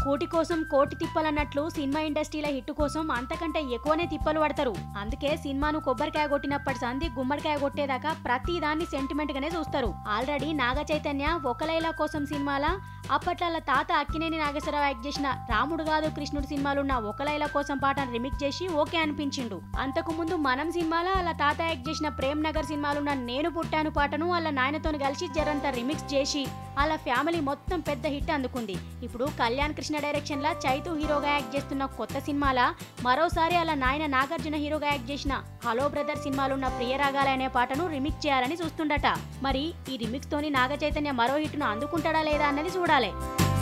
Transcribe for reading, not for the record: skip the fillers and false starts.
కూటి కోసం కోటి తిప్పలన్నట్లు cinema ఇండస్ట్రీల hit కోసం అంతకంటే ఎక్కువనే తిప్పలు పడతారు. అందుకే సినిమాను కొబ్బరికాయ కొట్టినప్పటి సంది గుమ్మడికాయ కొట్టేదాకా ప్రతి దాన్ని సెంటిమెంట్ గానే చూస్తారు. ఆల్రెడీ నాగ చైతన్య ఒక లైలా కోసం సినిమాల అప్పట్ల తాత అక్కినేని నాగేశ్వరరావు యాక్ట్ చేసిన రాముడు కాదు కృష్ణుడు సినిమాలున్న ఒక లైలా కోసం పాటను రిమిక్స్ చేసి ఓకే అనిపించిండు. అంతకు ముందు మనం సినిమాల అలా తాత యాక్ట్ చేసిన ప్రేమ్ నగర్ సినిమాలున్న నేను పుట్టాను పాటను వాళ్ళ నాయనతో కలిసి జరంతా రిమిక్స్ చేసి అలా ఫ్యామిలీ మొత్తం పెద్ద హిట్ అందుకుంది. ఇప్పుడు కళ్యాణ్ కృష్ణ డైరెక్షన్ లా చైతు హీరోగా యాక్ట్ చేస్తున్న కొత్త సినిమాల మరోసారి అలా నాయన నాగార్జున హీరోగా యాక్ట్ చేసిన హలో బ్రదర్ సినిమాలున్న ప్రియరాగాల అనే పాటను రిమిక్స్ చేయాలని చూస్తుండట. మరి ఈ రిమిక్స్ తోని నాగ చైతన్య మరో హిట్ ను అందుకుంటాడా లేదా అన్నది చూడాలి.